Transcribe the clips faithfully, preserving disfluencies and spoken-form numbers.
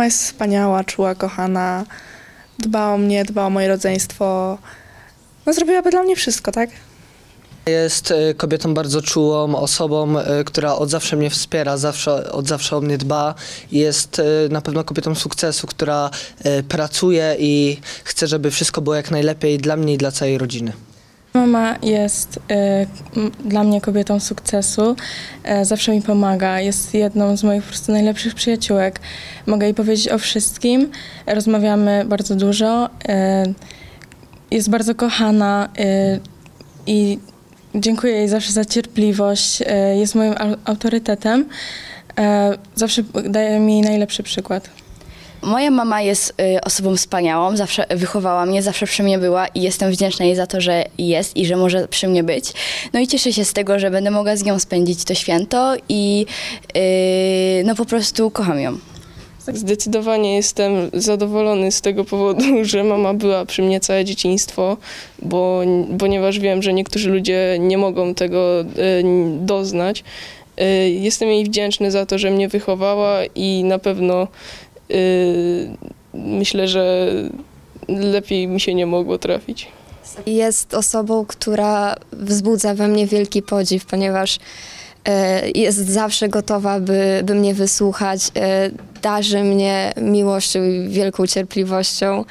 Mama jest wspaniała, czuła, kochana, dba o mnie, dba o moje rodzeństwo. No zrobiłaby dla mnie wszystko, tak? Jest y, kobietą bardzo czułą, osobą, y, która od zawsze mnie wspiera, zawsze, od zawsze o mnie dba. Jest y, na pewno kobietą sukcesu, która y, pracuje i chce, żeby wszystko było jak najlepiej dla mnie i dla całej rodziny. Mama jest y, m, dla mnie kobietą sukcesu, y, zawsze mi pomaga, jest jedną z moich po prostu najlepszych przyjaciółek. Mogę jej powiedzieć o wszystkim, rozmawiamy bardzo dużo, y, jest bardzo kochana y, i dziękuję jej zawsze za cierpliwość, y, jest moim au- autorytetem, y, zawsze daje mi najlepszy przykład. Moja mama jest y, osobą wspaniałą, zawsze wychowała mnie, zawsze przy mnie była i jestem wdzięczna jej za to, że jest i że może przy mnie być. No i cieszę się z tego, że będę mogła z nią spędzić to święto i y, no po prostu kocham ją. Zdecydowanie jestem zadowolony z tego powodu, że mama była przy mnie całe dzieciństwo, bo, ponieważ wiem, że niektórzy ludzie nie mogą tego e, doznać. E, jestem jej wdzięczny za to, że mnie wychowała i na pewno e, myślę, że lepiej mi się nie mogło trafić. Jest osobą, która wzbudza we mnie wielki podziw, ponieważ e, jest zawsze gotowa, by, by mnie wysłuchać, e, darzy mnie miłością i wielką cierpliwością.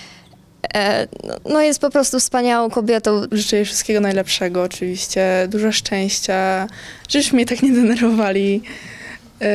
E, no, no jest po prostu wspaniałą kobietą. Życzę jej wszystkiego najlepszego oczywiście, dużo szczęścia, żebyśmy mnie tak nie denerwowali. Yy,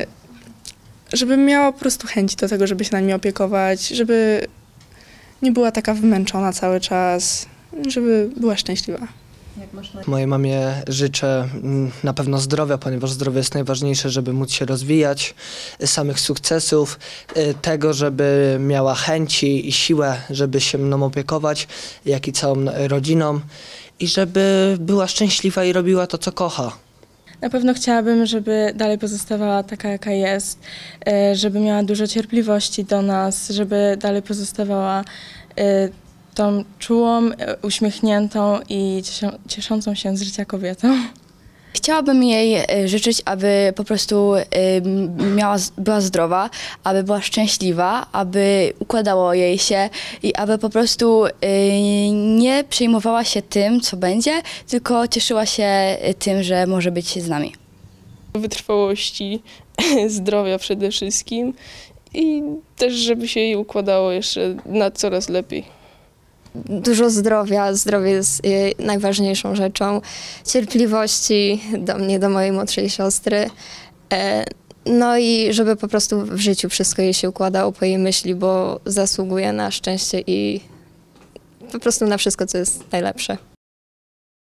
żebym miała po prostu chęci do tego, żeby się nami opiekować, żeby nie była taka wymęczona cały czas, żeby była szczęśliwa. Mojej mamie życzę mm, na pewno zdrowia, ponieważ zdrowie jest najważniejsze, żeby móc się rozwijać, y, samych sukcesów, y, tego, żeby miała chęci i siłę, żeby się mną opiekować, jak i całą rodziną i żeby była szczęśliwa i robiła to, co kocha. Na pewno chciałabym, żeby dalej pozostawała taka, jaka jest, y, żeby miała dużo cierpliwości do nas, żeby dalej pozostawała y, tą czułą, y, uśmiechniętą i cieszo- cieszącą się z życia kobietą. Chciałabym jej y, życzyć, aby po prostu y, miała, była zdrowa, aby była szczęśliwa, aby układało jej się i aby po prostu y, nie przejmowała się tym, co będzie, tylko cieszyła się tym, że może być z nami. Wytrwałości, zdrowia przede wszystkim i też, żeby się jej układało jeszcze na coraz lepiej. Dużo zdrowia, zdrowie jest y, najważniejszą rzeczą, cierpliwości do mnie, do mojej młodszej siostry. E, no i żeby po prostu w życiu wszystko jej się układało po jej myśli, bo zasługuje na szczęście i po prostu na wszystko, co jest najlepsze.